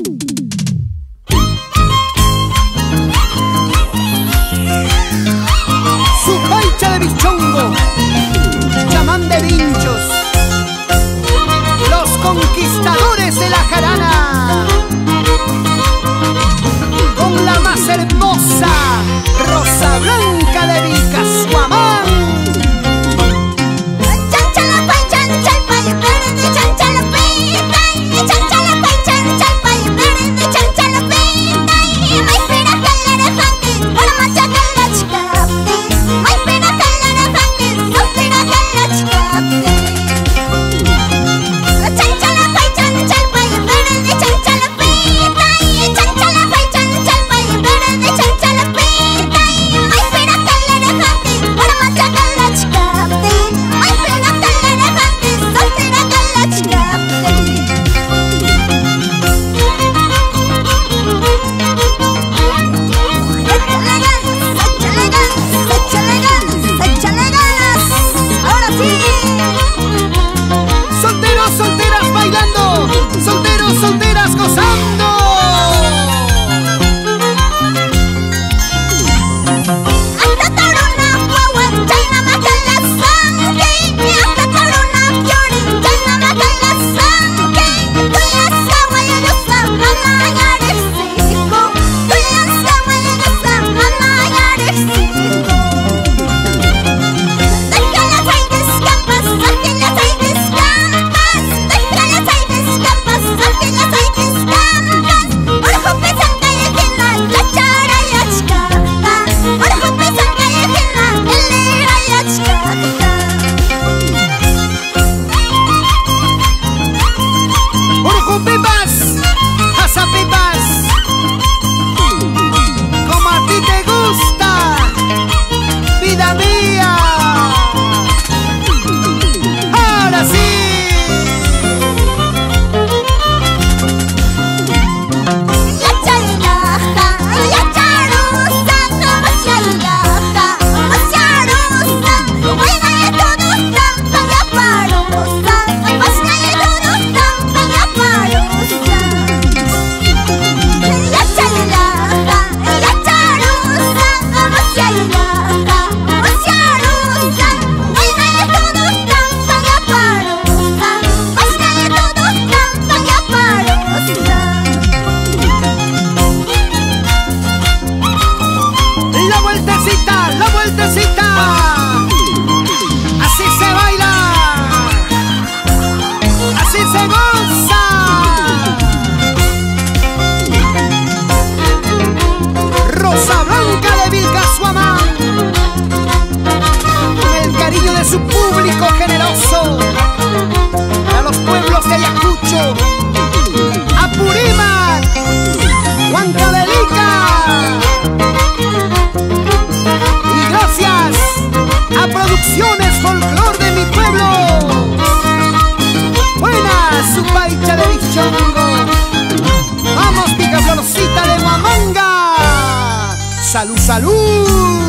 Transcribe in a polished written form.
Su paicha de bichongo, chamán de vinchos, los conquistadores de la jarana, con la más hermosa Rosa Blanca de Vilcashuamán. Solteras gozando. Como a ti te gusta, vida mía. Ahora sí. La vueltecita, así se baila, así se goza. Rosa Blanca de Vilcashuamán, con el cariño de su público generoso, a los pueblos de Ayacucho, Apurímac, Huancavelica. Gracias a Producciones Folclor de mi pueblo. Buena su paicha de bichongo. Vamos, picaflorcita de Huamanga. Salud, salud.